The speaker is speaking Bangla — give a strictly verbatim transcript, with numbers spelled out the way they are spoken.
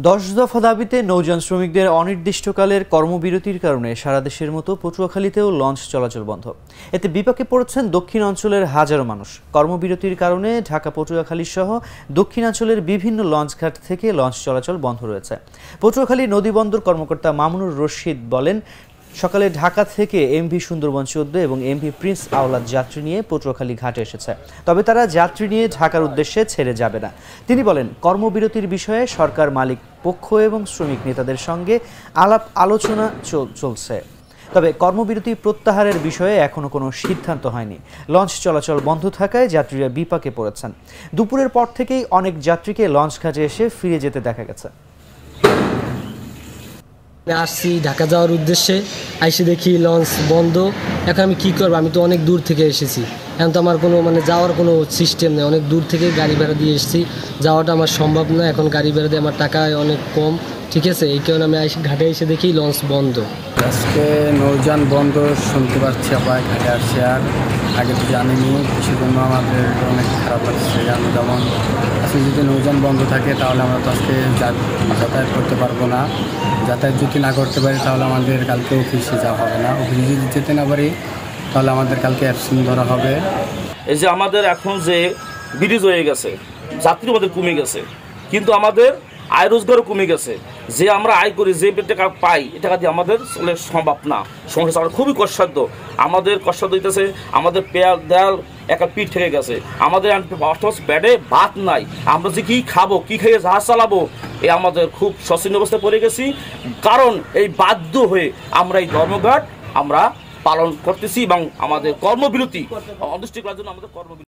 দশ দফা দাবিতে নৌযান শ্রমিকদের অনির্দিষ্টকালের কর্মবিরতির কারণে সারা দেশের মতো পটুয়াখালীতেও লঞ্চ চলাচল বন্ধ। এতে বিপাকে পড়েছেন দক্ষিণ অঞ্চলের হাজারো মানুষ। কর্মবিরতির কারণে ঢাকা পটুয়াখালী সহ দক্ষিণাঞ্চলের বিভিন্ন লঞ্চঘাট থেকে লঞ্চ চলাচল বন্ধ রয়েছে। পটুয়াখালী নদীবন্দর কর্মকর্তা মামুনুর রশিদ বলেন, সকালে ঢাকা থেকে এমভি সুন্দরবন চোদ্দ এবং এমভি প্রিন্স আওলাদ যাত্রী নিয়ে পটুয়াখালী ঘাটে এসেছে, তবে তারা যাত্রী নিয়ে ঢাকার উদ্দেশ্যে ছেড়ে যাবে না। তিনি বলেন, কর্মবিরতির বিষয়ে সরকার, মালিক পক্ষ এবং শ্রমিক নেতাদের সঙ্গে আলাপ আলোচনা চলছে, তবে কর্মবিরতি প্রত্যাহারের বিষয়ে এখনো কোনো সিদ্ধান্ত হয়নি। লঞ্চ চলাচল বন্ধ থাকায় যাত্রীরা বিপাকে পড়েছেন। দুপুরের পর থেকেই অনেক যাত্রীকে লঞ্চ ঘাটে এসে ফিরে যেতে দেখা গেছে। আসছি ঢাকা যাওয়ার উদ্দেশ্যে, আইসে দেখি লঞ্চ বন্ধ। এখন আমি কী করবো? আমি তো অনেক দূর থেকে এসেছি, এখন তো আমার কোনো মানে যাওয়ার কোনো সিস্টেম নেই। অনেক দূর থেকে গাড়ি ভাড়া দিয়ে এসেছি, যাওয়াটা আমার সম্ভব না। এখন গাড়ি ভাড়া দিয়ে আমার টাকা অনেক কম, ঠিক আছে? এই কারণে আমি ঘাটে এসে দেখি লঞ্চ বন্ধ। আজকে নৌযান বন্ধ শুনতে পাচ্ছি, আবার ঘাটে আসছে। আর আগে তো জানিনি, সেজন্য আমাদের অনেক খারাপ লাগছে। আমি যেমন আজকে যদি নৌযান বন্ধ থাকে তাহলে আমরা তো আজকে যাতায়াত করতে পারবো না। যাতায়াত যদি না করতে পারি তাহলে আমাদের কালকে অফিসে যাওয়া হবে না। অফিসে যদি যেতে না পারি তাহলে আমাদের কালকে অ্যাবসেন্ট ধরা হবে। এই যে আমাদের এখন যে ব্রিজ হয়ে গেছে, যাত্রী আমাদের কমে গেছে, কিন্তু আমাদের আয় রোজগারও কমে গেছে। যে আমরা আয় করি, যে টাকা পাই, এ টাকা দিয়ে আমাদের চলে সম্ভব না। সংসার চালানো খুবই কষ্টসাধ্য। আমাদের কষ্ট দিতেছে, আমাদের পেয়াল দেয়াল একটা পিঠ থেকে গেছে, আমাদের ব্যাডে ভাত নাই, আমরা যে কী খাবো, কী খেয়ে জাহাজ চালাবো, এ আমাদের খুব শোচনীয় অবস্থায় পড়ে গেছি। কারণ এই বাধ্য হয়ে আমরা এই ধর্মঘট আমরা পালন করতেছি এবং আমাদের কর্মবিরতি অনির্দিষ্ট করার জন্য আমাদের কর্মবিরতি